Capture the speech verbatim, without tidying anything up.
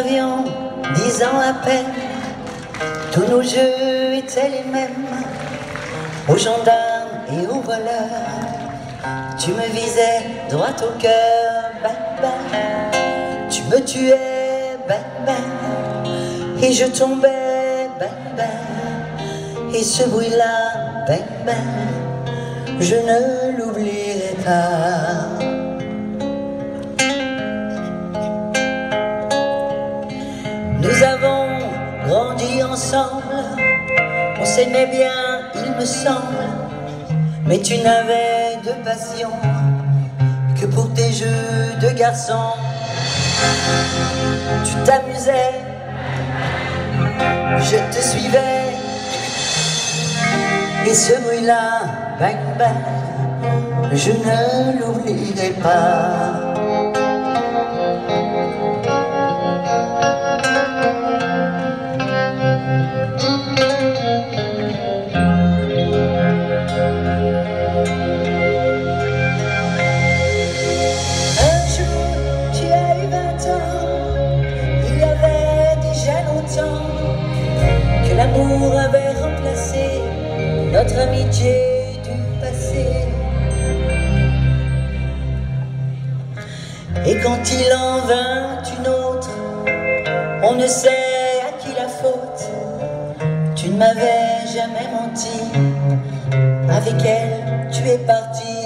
avions dix ans à peine, tous nos jeux étaient les mêmes. Aux gendarmes et aux voleurs, tu me visais droit au cœur, bang bang. Tu me tuais, bang bang, et je tombais, bang bang. Et ce bruit-là, bang bang, je ne l'oublierai pas. Nous avons grandi ensemble, on s'aimait bien, il me semble, mais tu n'avais de passion que pour tes jeux de garçon. Tu t'amusais, je te suivais, et ce bruit-là, bang bang, je ne l'oublierai pas. Que l'amour avait remplacé notre amitié du passé. Et quand il en vint une autre, on ne sait à qui la faute. Tu ne m'avais jamais menti, avec elle tu es parti.